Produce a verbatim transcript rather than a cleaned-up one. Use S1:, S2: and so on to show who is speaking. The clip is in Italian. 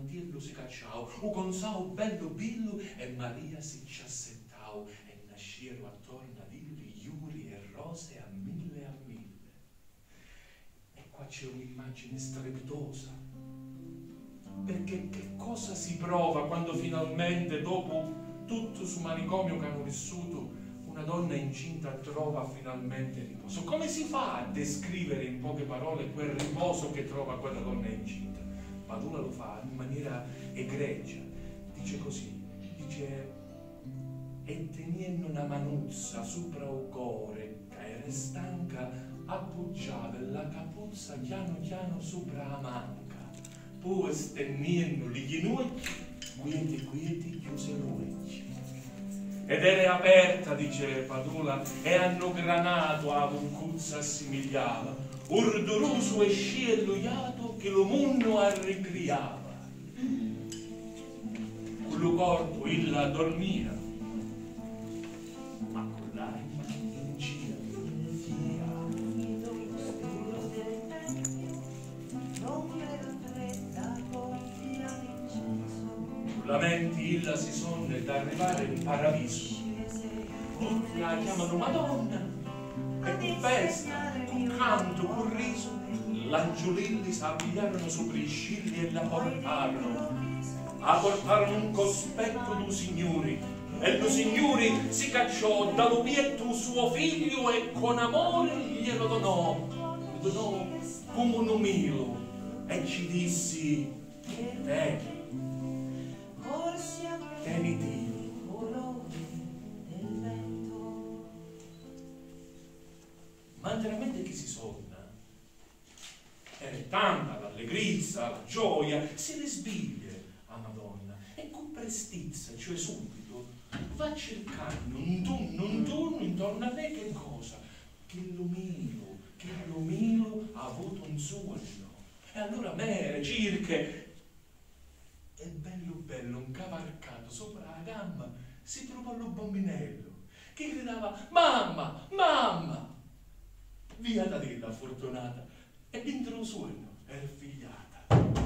S1: mantiello si cacciau, u consau bello billu e Maria si ciassettau, e nasciero attorno ad illi iuri e rose a mille e a mille. E qua c'è un'immagine strepitosa, perché che cosa si prova quando finalmente, dopo tutto su manicomio che hanno vissuto, una donna incinta trova finalmente riposo? Come si fa a descrivere in poche parole quel riposo che trova quella donna incinta? Padula lo fa in maniera egregia, dice così, dice: e teniendo una manuzza sopra un cuore che era stanca, appoggiava la capuzza piano piano sopra la manca, poi stendendo gli ginocchi, quieti quieti chiuse l'occhio. Ed era aperta, dice Padula, e hanno granato a un cuzza assimigliava, urduroso e scielluiato che lo munno arricriava. Con lo corpo illa dormia, ma con l'anima in gira via. La mente illa si sonne da arrivare in paradiso. Tutti la chiamano Madonna, e con festa, con canto, con riso, l'angiolilli si abbigliarono sopra i scilli e la portarono. A portarono un cospetto d'u signori, e l'u signori si cacciò dall'obietto suo figlio e con amore glielo donò, lo donò come un umilo, e ci dissi: eh, teniti. Ma veramente chi si sonna? È tanta l'allegrizia, la gioia, si risbiglie a Madonna e con prestizia, cioè subito, va cercando un tunno, un tunno intorno a lei. Che cosa? Che l'umilo, che l'umilo ha avuto un sogno. E allora mere, cirche, e bello bello, un cavalcato sopra la gamba, si trova lo bambinello che gridava: mamma, mamma! Via da lì la fortunata, e dentro lo sogno era figliata.